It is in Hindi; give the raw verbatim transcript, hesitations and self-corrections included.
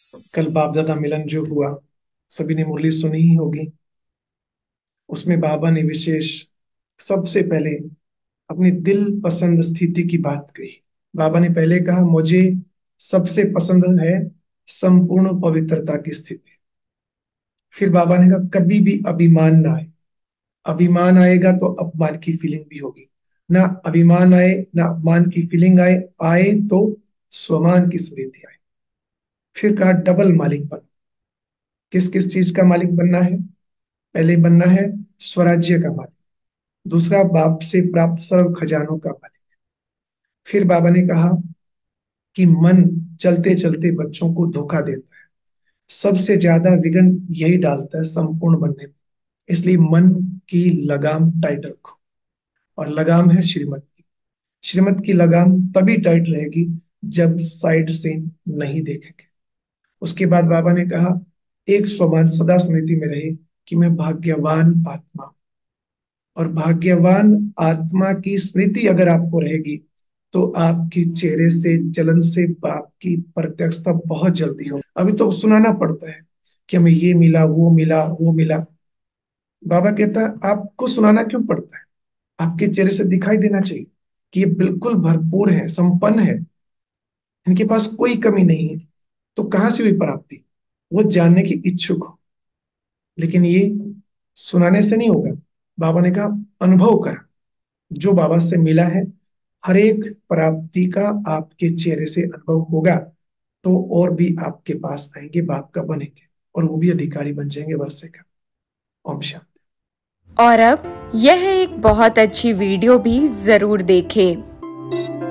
कल बाप दादा मिलन जो हुआ, सभी ने मुरली सुनी ही होगी। उसमें बाबा ने विशेष सबसे पहले अपनी दिल पसंद स्थिति की बात कही। बाबा ने पहले कहा, मुझे सबसे पसंद है संपूर्ण पवित्रता की स्थिति। फिर बाबा ने कहा, कभी भी अभिमान ना आए। अभिमान आएगा तो अपमान की फीलिंग भी होगी। ना अभिमान आए ना अपमान की फीलिंग आए, आए तो स्वमान की स्मृति आए। फिर कहा, डबल मालिक बनो। किस किस चीज का मालिक बनना है? पहले बनना है स्वराज्य का मालिक, दूसरा बाप से प्राप्त सर्व खजानों का मालिक। फिर बाबा ने कहा कि मन चलते चलते बच्चों को धोखा देता है, सबसे ज्यादा विघ्न यही डालता है संपूर्ण बनने में। इसलिए मन की लगाम टाइट रखो, और लगाम है श्रीमत की। श्रीमत की लगाम तभी टाइट रहेगी जब साइड से नहीं देखेंगे। उसके बाद बाबा ने कहा, एक स्वमान सदा स्मृति में रहे कि मैं भाग्यवान आत्मा हूं। और भाग्यवान आत्मा की स्मृति अगर आपको रहेगी तो आपके चेहरे से जलन से आपकी प्रत्यक्षता बहुत जल्दी हो। अभी तो सुनाना पड़ता है कि हमें ये मिला, वो मिला, वो मिला। बाबा कहता है, आपको सुनाना क्यों पड़ता है? आपके चेहरे से दिखाई देना चाहिए कि ये बिल्कुल भरपूर है, संपन्न है, इनके पास कोई कमी नहीं है। तो कहां से हुई प्राप्ति? वो जानने की इच्छुक हो। लेकिन ये सुनाने से नहीं होगा। बाबा ने कहा, अनुभव करा। जो बाबा से मिला है, हर एक प्राप्ति का आपके चेहरे से अनुभव होगा, तो और भी आपके पास आएंगे, बाप का बनेंगे, और वो भी अधिकारी बन जाएंगे वर्षे का। ओम शांति। और अब यह एक बहुत अच्छी वीडियो भी जरूर देखें।